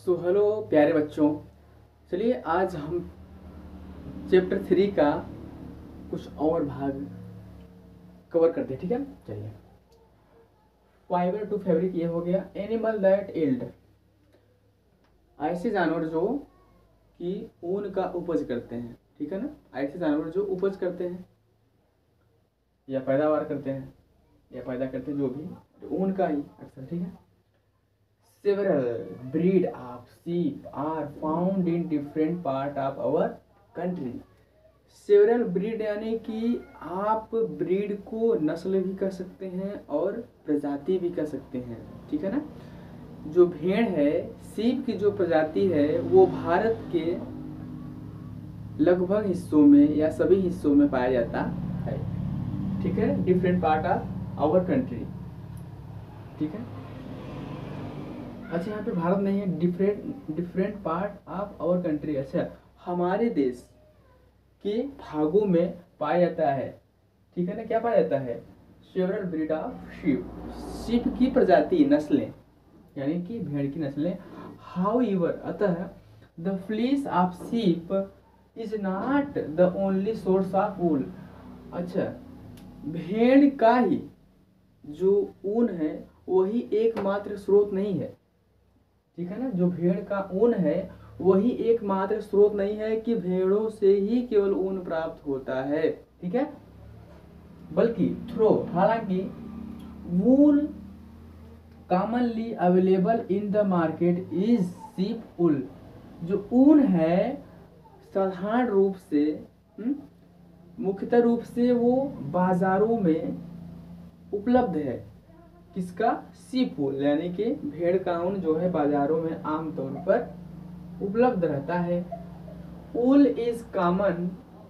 So hello प्यारे बच्चों। चलिए आज हम चैप्टर 3 का कुछ और भाग कवर करते हैं। ठीक है, चलिए। फाइबर टू फैब्रिक ये हो गया। एनिमल दैट इल्ड, ऐसे जानवर जो कि ऊन का उपज करते हैं। ठीक है ना, ऐसे जानवर जो उपज करते हैं या पैदावार करते हैं या पैदा करते हैं, जो भी ऊन का ही अक्सर। ठीक है। Several breed of sheep are found in different part of our country. Several breed यानी कि आप ब्रीड को नस्ल भी कह सकते हैं और प्रजाति भी कह सकते हैं। ठीक है ना। जो भेड़ है, सीप की जो प्रजाति है, वो भारत के लगभग हिस्सों में या सभी हिस्सों में पाया जाता है। ठीक है, different part of our country. ठीक है। अच्छा, यहाँ पे भारत नहीं है, different part of our country. अच्छा, हमारे देश के भागों में पाया जाता है। ठीक है ना, क्या पाया जाता है? Several breed of sheep, sheep की प्रजाति, नस्लें, यानी कि भेड़ की नस्लें। हाउएवर, अतः the fleece of sheep is not the only source of wool. अच्छा, भेड़ का ही जो ऊन है वही एकमात्र स्रोत नहीं है। ठीक है ना, जो भेड़ का ऊन है वही एकमात्र स्रोत नहीं है कि भेड़ों से ही केवल ऊन प्राप्त होता है। ठीक है, बल्कि हालांकि wool commonly available in the market is sheep wool. जो ऊन है साधारण रूप से मुख्यतः रूप से वो बाजारों में उपलब्ध है। किसका? शीप वूल, यानी कि भेड़ का ऊन जो है बाजारों में आमतौर पर उपलब्ध रहता है। Wool is common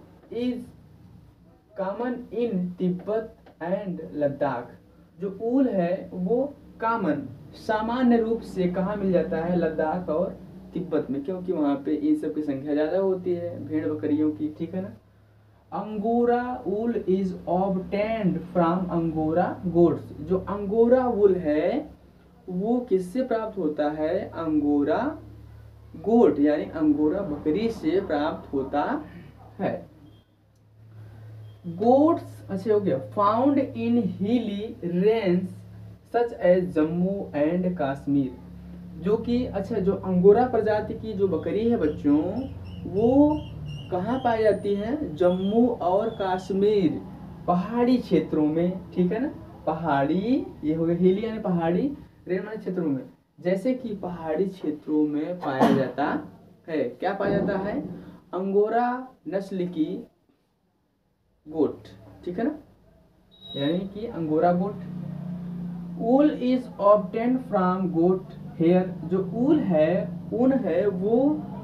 in Tibet and Ladakh. जो वूल है वो कॉमन, सामान्य रूप से कहाँ मिल जाता है? लद्दाख और तिब्बत में, क्योंकि वहाँ पे इन सब की संख्या ज़्यादा होती है, भेड़ बकरियों की। ठीक है ना। Angora wool is obtained from angora goats. जो अंगोरा वूल है वो किससे प्राप्त होता है? अंगोरा गोट यानी अंगोरा बकरी से प्राप्त होता है। गोट्स, अच्छा हो गया, found in hilly range such as Jammu and Kashmir. जो कि अच्छा, जो अंगोरा प्रजाति की जो बकरी है बच्चों, वो कहाँ पाई जाती हैं? जम्मू और कश्मीर, पहाड़ी क्षेत्रों में। ठीक है ना, पहाड़ी, ये हो गया हिली यानी पहाड़ी, रेन वाले क्षेत्रों में, जैसे कि पहाड़ी क्षेत्रों में पाया जाता है। क्या पाया जाता है? अंगोरा नस्ल की गोट। ठीक है ना, यानी कि angora goat. Wool is obtained from goat hair. जो ऊन है वो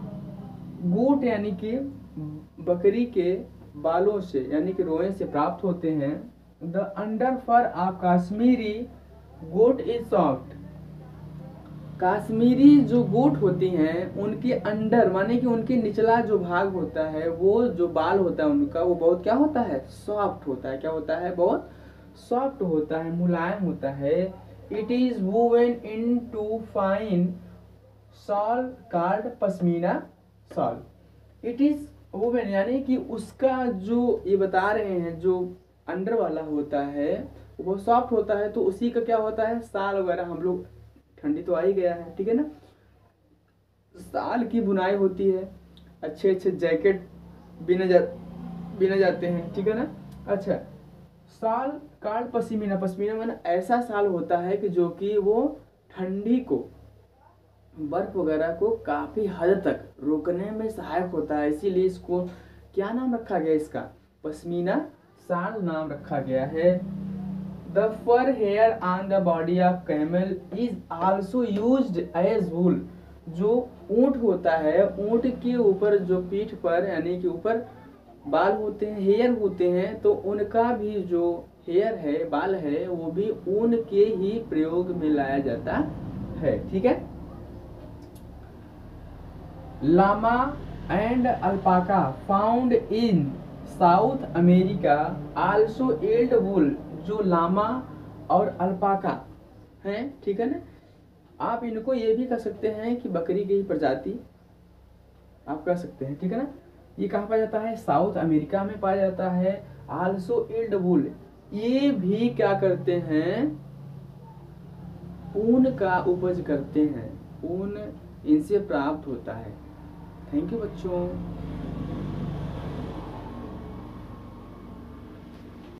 गोट यानी कि बकरी के बालों से, यानी कि रोए से प्राप्त होते हैं। The under fur of Kashmiri goat is soft. Kashmiri जो गोट होती हैं उनके अंडर माने कि उनके निचला जो भाग होता है, वो जो बाल होता है उनका, वो बहुत क्या होता है? सॉफ्ट होता है। क्या होता है? बहुत सॉफ्ट होता है, मुलायम होता है। It is woven into fine shawl called pashmina shawl. It is woven यानी कि उसका जो ये बता रहे हैं, जो अंडर वाला होता है वो सॉफ्ट होता है, तो उसी का क्या होता है? साल वगैरह, हम लोग ठंडी तो आ ही गया है। ठीक है ना, साल की बुनाई होती है, अच्छे अच्छे जैकेट बिने जाते हैं। ठीक है ना। अच्छा, साल कार्ड पश्मीना, पश्मीना माना ऐसा साल होता है कि जो कि वो ठंडी को, बर्फ वगैरह को काफी हद तक रोकने में सहायक होता है। इसीलिए इसको क्या नाम रखा गया? इसका पश्मीना साल नाम रखा गया है। The fur hair on the body of camel is also used as wool. जो ऊंट होता है, ऊंट के ऊपर जो पीठ पर यानी कि ऊपर बाल होते हैं, हेयर होते हैं, तो उनका भी जो हेयर है, बाल है, वो भी ऊन के ही प्रयोग में लाया जाता है। ठीक है। Llama and alpaca found in South America also yield wool. जो लामा और अल्पाका हैं, ठीक है ना, आप इनको ये भी कह सकते हैं कि बकरी की प्रजाति आप कह सकते हैं, ठीक है ना। ये कहाँ पाया जाता है, साउथ अमेरिका में पाया जाता है। आल्सो एल्ड वुल, ये भी क्या करते हैं, ऊन का उपज करते हैं, ऊन इनसे प्राप्त होता है। थैंक यू बच्चों।